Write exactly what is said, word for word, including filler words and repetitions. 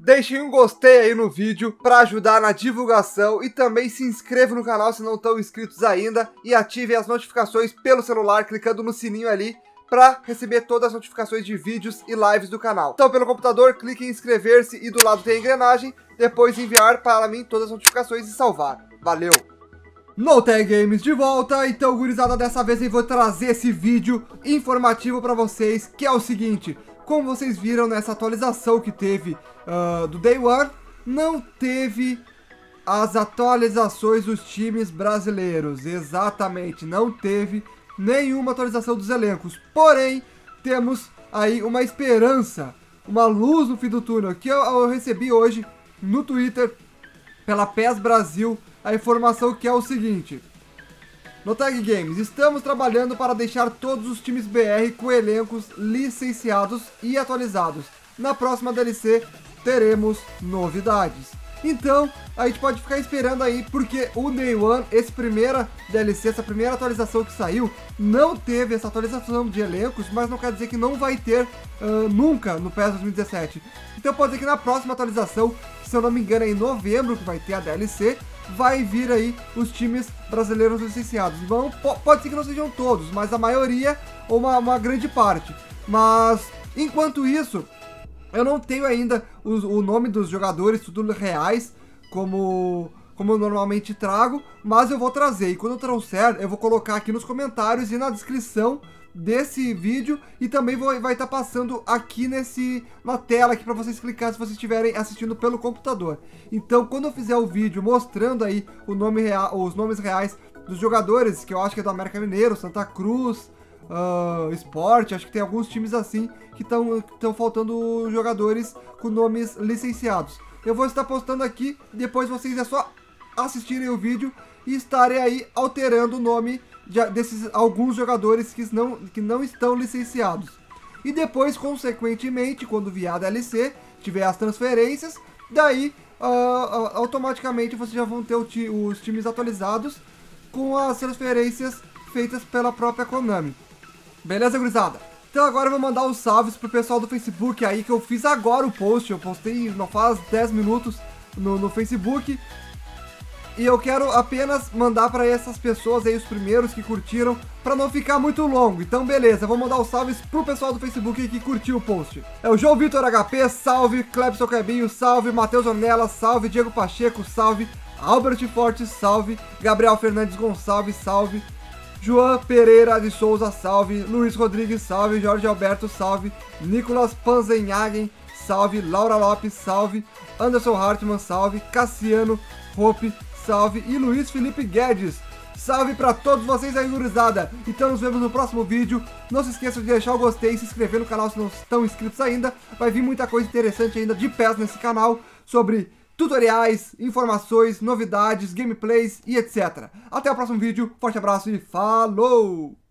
deixem um gostei aí no vídeo para ajudar na divulgação e também se inscrevam no canal se não estão inscritos ainda e ativem as notificações pelo celular clicando no sininho ali para receber todas as notificações de vídeos e lives do canal. Então, pelo computador, clique em inscrever-se e do lado tem a engrenagem, depois enviar para mim todas as notificações e salvar. Valeu! NoTag Games de volta, então gurizada, dessa vez eu vou trazer esse vídeo informativo para vocês, que é o seguinte: como vocês viram nessa atualização que teve uh, do Day One, não teve as atualizações dos times brasileiros, exatamente, não teve nenhuma atualização dos elencos, porém, temos aí uma esperança, uma luz no fim do túnel, que eu, eu recebi hoje no Twitter, pela P E S Brasil, a informação que é o seguinte: NoTag Games, estamos trabalhando para deixar todos os times B R com elencos licenciados e atualizados. Na próxima D L C teremos novidades. Então, a gente pode ficar esperando aí, porque o Day One, esse primeira D L C, essa primeira atualização que saiu, não teve essa atualização de elencos, mas não quer dizer que não vai ter uh, nunca no P E S dois mil e dezessete. Então pode ser que na próxima atualização, se eu não me engano é em novembro que vai ter a D L C, vai vir aí os times brasileiros licenciados. Vão, pode ser que não sejam todos, mas a maioria ou uma, uma grande parte. Mas, enquanto isso, eu não tenho ainda o, o nome dos jogadores, tudo reais, como, como eu normalmente trago, mas eu vou trazer. E quando eu trouxer, eu vou colocar aqui nos comentários e na descrição desse vídeo, e também vou, vai estar passando aqui nesse, na tela aqui para vocês clicar se vocês estiverem assistindo pelo computador. Então, quando eu fizer o vídeo mostrando aí o nome real, os nomes reais dos jogadores, que eu acho que é do América Mineiro, Santa Cruz, uh, Sport, acho que tem alguns times assim que estão faltando jogadores com nomes licenciados. Eu vou estar postando aqui, depois vocês é só assistirem o vídeo e estarem aí alterando o nome de, desses alguns jogadores que não, que não estão licenciados. E depois, consequentemente, quando vier a D L C, tiver as transferências, daí uh, uh, automaticamente vocês já vão ter o ti, os times atualizados com as transferências feitas pela própria Konami. Beleza, gurizada? Então agora eu vou mandar os salves pro pessoal do Facebook aí, que eu fiz agora o post, eu postei não faz dez minutos no, no Facebook. E eu quero apenas mandar para essas pessoas aí, os primeiros que curtiram, para não ficar muito longo. Então beleza, vou mandar os salves pro pessoal do Facebook aí que curtiu o post. É o João Vitor H P, salve, Clebson Clebinho, salve, Matheus Ornella, salve, Diego Pacheco, salve, Albert Forte, salve, Gabriel Fernandes Gonçalves, salve, João Pereira de Souza, salve, Luiz Rodrigues, salve, Jorge Alberto, salve, Nicolas Panzenhagen, salve, Laura Lopes, salve, Anderson Hartmann, salve, Cassiano Hope, salve, e Luiz Felipe Guedes. Salve pra todos vocês aí, gurizada. Então nos vemos no próximo vídeo. Não se esqueçam de deixar o gostei e se inscrever no canal se não estão inscritos ainda. Vai vir muita coisa interessante ainda de P E S nesse canal, sobre tutoriais, informações, novidades, gameplays e etcétera. Até o próximo vídeo. Forte abraço e falou!